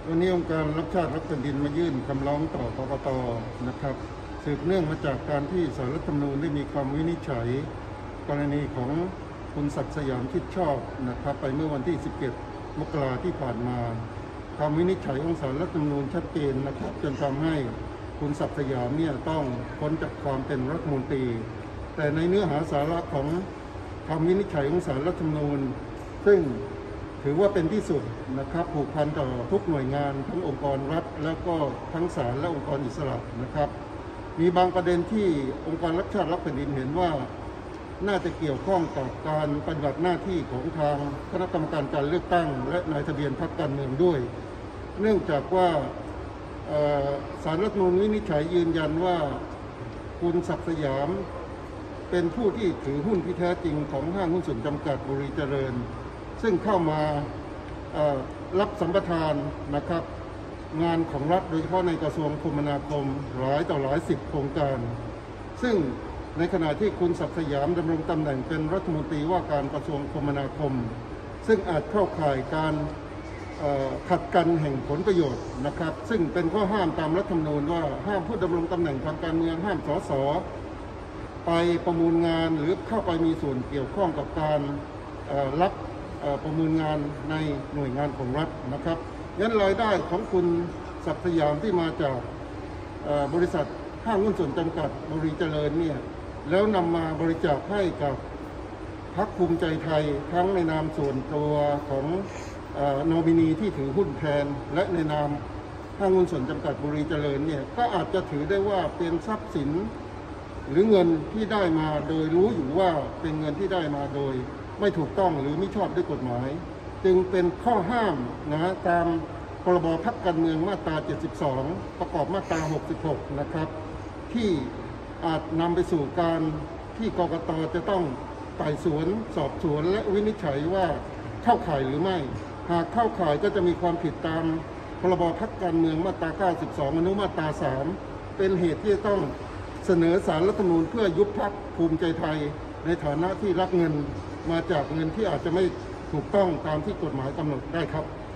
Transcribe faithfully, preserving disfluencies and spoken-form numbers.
วันนี้องค์การรักชาติรักแผ่นดินมายื่นคำร้องต่อกกต.นะครับสืบเนื่องมาจากการที่ศาลรัฐธรรมนูญได้มีความวินิจฉัยกรณีของคุณศักดิ์สยามชิดชอบนะครับไปเมื่อวันที่ สิบเอ็ด มกราคมที่ผ่านมาคำวินิจฉัยของศาลรัฐธรรมนูญชัดเจนนะครับจนทำให้คุณศักดิ์สยามเนี่ยต้องพ้นจากความเป็นรัฐมนตรีแต่ในเนื้อหาสาระของคำวินิจฉัยของศาลรัฐธรรมนูญซึ่งถือว่าเป็นที่สุดนะครับผูกพันต่อทุกหน่วยงานทั้งองค์กรรัฐแล้วก็ทั้งศาลและองค์กรอิสระนะครับมีบางประเด็นที่องค์การรักชาติรักแผ่นดินเห็นว่าน่าจะเกี่ยวข้องกับการปฏิบัติหน้าที่ของทางคณะกรรมการการเลือกตั้งและนายทะเบียนพรรคการเมืองด้วยเนื่องจากว่าศาลรัฐธรรมนูญวินิจฉัยยืนยันว่าคุณศักดิ์สยามเป็นผู้ที่ถือหุ้นที่แท้จริงของห้างหุ้นส่วนจำกัดบุรีเจริญซึ่งเข้ามารับสัมปทานนะครับงานของรัฐโดยเฉพาะในกระทรวงคมนาคมหลายต่อหลายสิบโครงการซึ่งในขณะที่คุณศักดิ์สยามดำรงตำแหน่งเป็นรัฐมนตรีว่าการกระทรวงคมนาคมซึ่งอาจเข้าข่ายการขัดกันแห่งผลประโยชน์นะครับซึ่งเป็นข้อห้ามตามรัฐธรรมนูญว่าห้ามผู้ดำรงตำแหน่งทางการเมืองห้ามสสไปประมูลงานหรือเข้าไปมีส่วนเกี่ยวข้องกับการรับประมูลงานในหน่วยงานของรัฐนะครับงั้นรายได้ของคุณศักดิ์สยามที่มาจากบริษัทห้างหุ้นส่วนจำกัดบุรีเจริญเนี่ยแล้วนำมาบริจาคให้กับพรรคภูมิใจไทยทั้งในนามส่วนตัวของนอมินีที่ถือหุ้นแทนและในนามห้างหุ้นส่วนจำกัดบุรีเจริญเนี่ยก็อาจจะถือได้ว่าเป็นทรัพย์สินหรือเงินที่ได้มาโดยรู้อยู่ว่าเป็นเงินที่ได้มาโดยไม่ถูกต้องหรือไม่ชอบด้วยกฎหมายจึงเป็นข้อห้ามนะตามพรบพรรคการเมืองมาตราเจ็ดสิบสองประกอบมาตราหกสิบหกนะครับที่อาจนำไปสู่การที่กกต.จะต้องไต่สวนสอบสวนและวินิจฉัยว่าเข้าข่ายหรือไม่หากเข้าข่ายก็จะมีความผิดตามพรบพรรคการเมืองมาตราเก้าสิบสองอนุมาตราสามเป็นเหตุที่จะต้องเสนอศาลรัฐธรรมนูญเพื่อยุบพรรคภูมิใจไทยในฐานะที่รับเงินมาจากเงินที่อาจจะไม่ถูกต้องตามที่กฎหมายกำหนดได้ครับ